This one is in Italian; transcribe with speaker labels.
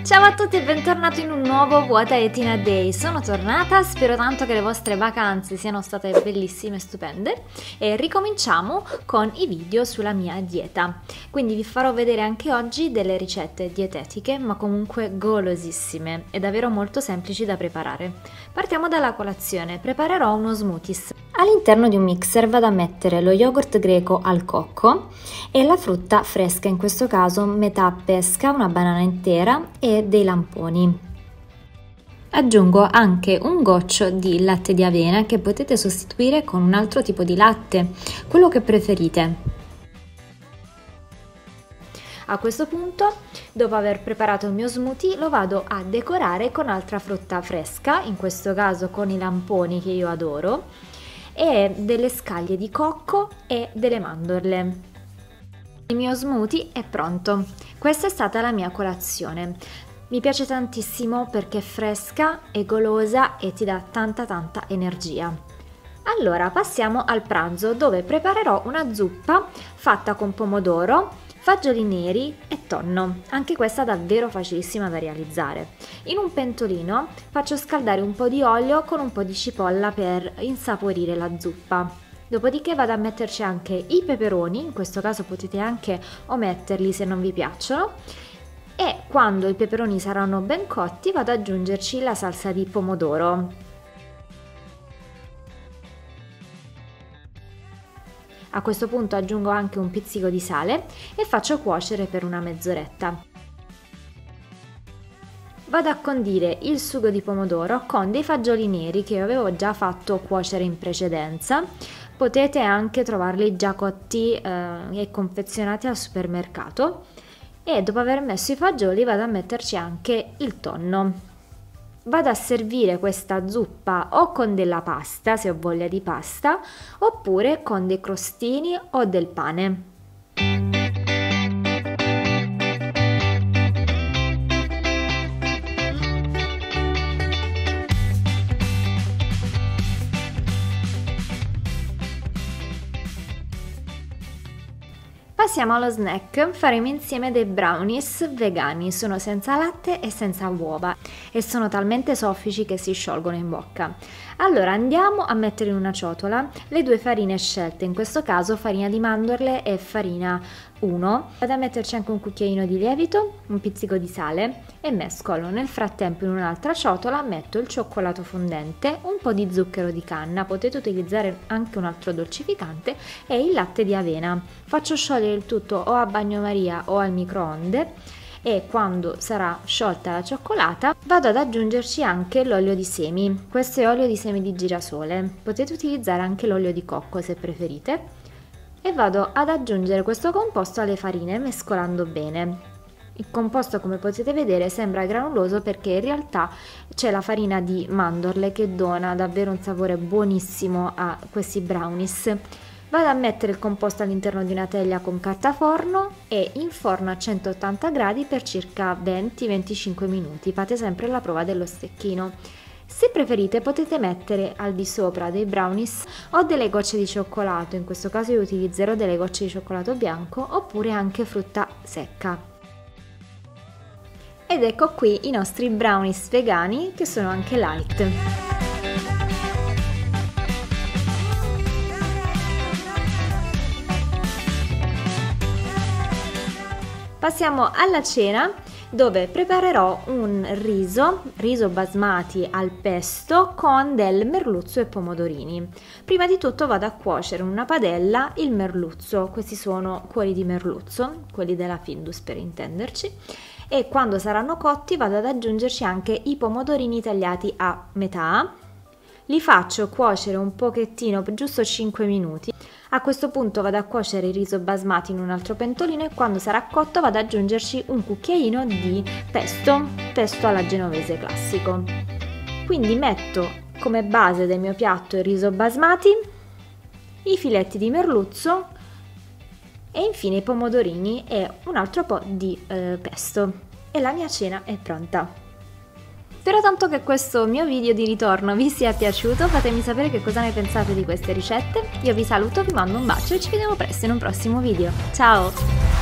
Speaker 1: Ciao a tutti e bentornati in un nuovo What I Eat in a Day. Sono tornata, spero tanto che le vostre vacanze siano state bellissime e stupende e ricominciamo con i video sulla mia dieta. Quindi vi farò vedere anche oggi delle ricette dietetiche ma comunque golosissime e davvero molto semplici da preparare. Partiamo dalla colazione, preparerò uno smoothies. All'interno di un mixer vado a mettere lo yogurt greco al cocco e la frutta fresca, in questo caso metà pesca, una banana intera e dei lamponi. Aggiungo anche un goccio di latte di avena che potete sostituire con un altro tipo di latte, quello che preferite. A questo punto, dopo aver preparato il mio smoothie, lo vado a decorare con altra frutta fresca, in questo caso con i lamponi che io adoro, e delle scaglie di cocco e delle mandorle. Il mio smoothie è pronto. Questa è stata la mia colazione. Mi piace tantissimo perché è fresca e golosa e ti dà tanta energia. Allora passiamo al pranzo, dove preparerò una zuppa fatta con pomodoro, fagioli neri e tonno. Anche questa davvero facilissima da realizzare. In un pentolino faccio scaldare un po' di olio con un po' di cipolla per insaporire la zuppa. Dopodiché vado a metterci anche i peperoni, in questo caso potete anche ometterli se non vi piacciono, e quando i peperoni saranno ben cotti vado ad aggiungerci la salsa di pomodoro. A questo punto aggiungo anche un pizzico di sale e faccio cuocere per una mezz'oretta. Vado a condire il sugo di pomodoro con dei fagioli neri che io avevo già fatto cuocere in precedenza. Potete anche trovarli già cotti e confezionati al supermercato. E dopo aver messo i fagioli vado a metterci anche il tonno. Vado a servire questa zuppa o con della pasta, se ho voglia di pasta, oppure con dei crostini o del pane. Passiamo allo snack, faremo insieme dei brownies vegani, sono senza latte e senza uova e sono talmente soffici che si sciolgono in bocca. Allora andiamo a mettere in una ciotola le due farine scelte, in questo caso farina di mandorle e farina 1. Vado a metterci anche un cucchiaino di lievito, un pizzico di sale e mescolo. Nel frattempo in un'altra ciotola metto il cioccolato fondente, un po' di zucchero di canna, potete utilizzare anche un altro dolcificante, e il latte di avena. Faccio sciogliere il tutto o a bagnomaria o al microonde e quando sarà sciolta la cioccolata vado ad aggiungerci anche l'olio di semi. Questo è olio di semi di girasole, potete utilizzare anche l'olio di cocco se preferite, e vado ad aggiungere questo composto alle farine mescolando bene. Il composto, come potete vedere, sembra granuloso perché in realtà c'è la farina di mandorle che dona davvero un sapore buonissimo a questi brownies. Vado a mettere il composto all'interno di una teglia con carta forno e in forno a 180 gradi per circa 20-25 minuti. Fate sempre la prova dello stecchino. Se preferite potete mettere al di sopra dei brownies o delle gocce di cioccolato, in questo caso io utilizzerò delle gocce di cioccolato bianco, oppure anche frutta secca. Ed ecco qui i nostri brownies vegani che sono anche light. Passiamo alla cena, dove preparerò un riso basmati al pesto con del merluzzo e pomodorini. Prima di tutto vado a cuocere in una padella il merluzzo, questi sono cuori di merluzzo, quelli della Findus per intenderci, e quando saranno cotti vado ad aggiungerci anche i pomodorini tagliati a metà. Li faccio cuocere un pochettino, per giusto 5 minuti. A questo punto vado a cuocere il riso basmati in un altro pentolino e quando sarà cotto vado ad aggiungerci un cucchiaino di pesto alla genovese classico. Quindi metto come base del mio piatto il riso basmati, i filetti di merluzzo e infine i pomodorini e un altro po' di pesto. E la mia cena è pronta. Spero tanto che questo mio video di ritorno vi sia piaciuto, fatemi sapere che cosa ne pensate di queste ricette. Io vi saluto, vi mando un bacio e ci vediamo presto in un prossimo video. Ciao!